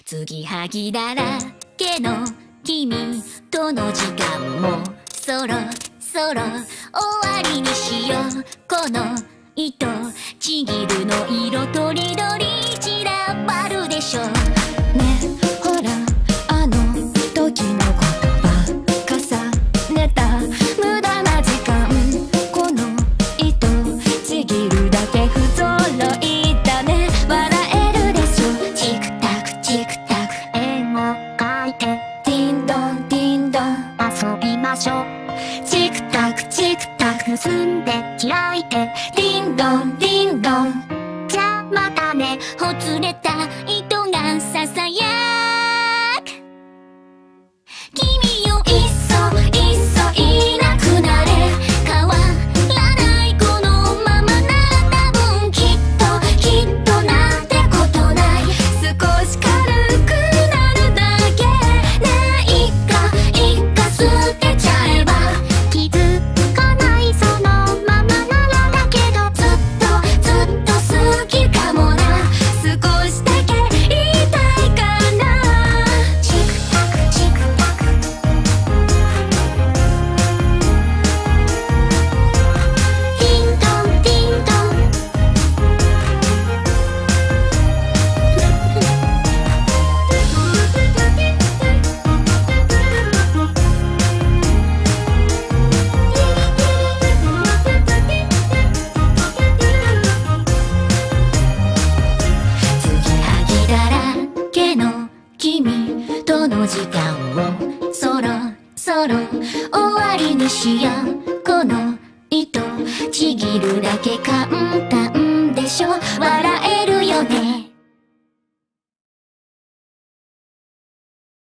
継ぎはぎだらけの君との時間もそろそろ終わりにしよう。この糸ちぎるの色とりどり散らばるでしょ。ねほらあの時のことば重ねた無駄な時間。この糸ちぎるだけ不揃いだね。笑えるでしょ。チクタクチクタク絵を描いてディンドンディンドン遊びましょう。チクタクチクタク結んで開いてディンドンディンドン。じゃあまたね。ほつれた糸がささやく。君よいっそいっそいなくなれ。変わらないこのままなら多分きっとなんてことない。少し軽くなるだけね。いっか捨てちゃえば気づかないそのままならだけどずっと好きかもな。少しだけ言いたいかな。チクタクチクタクディンドンディンドン。継ぎはぎだらけの君との時間をそろそろ終わりにしよう。この糸ちぎるだけ簡単でしょ。笑